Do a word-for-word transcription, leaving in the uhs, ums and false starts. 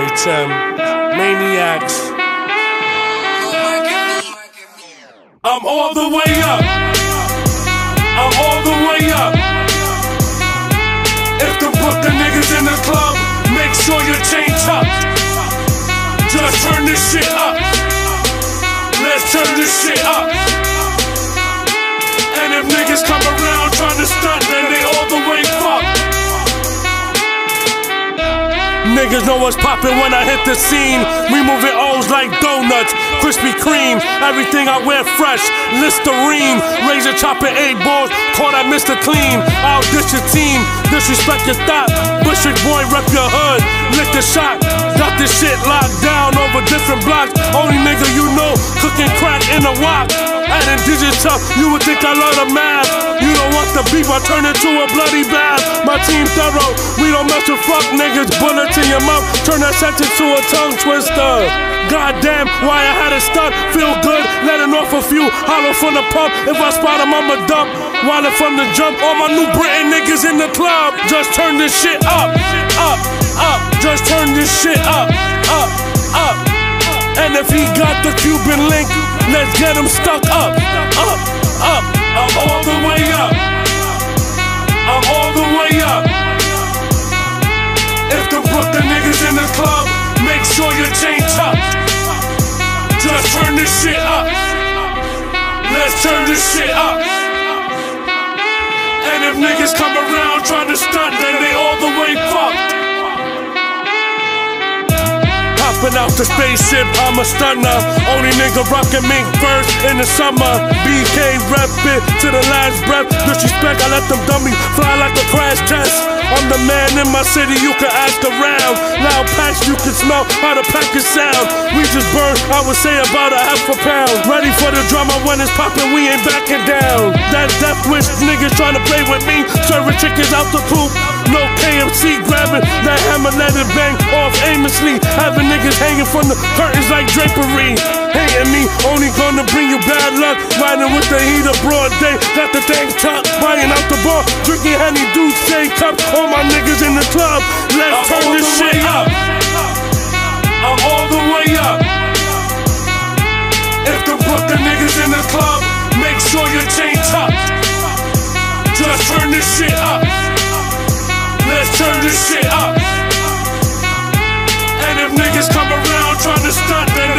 H M, Maniacs. I'm all the way up. I'm all the way up. If the Brooklyn niggas in the club, make sure your chain tucked. Just turn this shit up. Let's turn this shit up. And if niggas come around trying to stunt, then they all the way fucked. Niggas know what's poppin' when I hit the scene. We moving O's like donuts, Krispy Kreme. Everything I wear fresh, Listerine. Razor chopping eight balls, call that Mister Clean. I'll dish your team, disrespect your thought. Bushwick boy, rep your hood, lick the shot. Got this shit locked down over different blocks. Only nigga you know, cooking crack in a wok. Adding digits up, you would think I love the math. You don't want the beef, I turn it to a bloody bath. My team thorough, we don't mess with fuck niggas. Bullet to your mouth, turn that sentence to a tongue twister. Goddamn, why I had to stunt, feel good, letting off a few. Hollow from the pump, if I spot him, I'ma dump. Wildin' from the jump, all my New Britain niggas in the club. Just turn this shit up, up, up. Just turn this shit up, up, up. And if he got the Cuban link, let's get him stuck up, up, up. I'm all the way up. I'm all the way up. If the Brooklyn niggas in the club, make sure your chain tucked. Just turn this shit up. Let's turn this shit up. And if niggas come around trying to stunt, then they all the way fucked. Hopping out the spaceship, I'm a stunner. Only nigga rockin' mink first in the summer. B K rep it to the last breath. Disrespect, I let them dummies fly like a crash test. I'm the man in my city, you can ask around. Loud packs, you can smell how the package sound. We just burned, I would say about a half a pound. Ready for the drama when it's poppin', we ain't backing down. That death wish niggas tryna play with me. Serving chickens out the coop, no K M C grabbing. That hammer let it bang off aimlessly. Having niggas hanging from the curtains like drapery. Hating me, only gonna bring you bad luck. Riding with the heat of broad day, got the thing tucked. Buying out the bar, drinking Henny Douce cups. All my niggas in the club, let's turn this shit up. I'm all the way up. If the Brooklyn niggas in the club, make sure your chain tucked. Just turn this shit up. Let's turn this shit up. And if niggas come around trying to stunt, then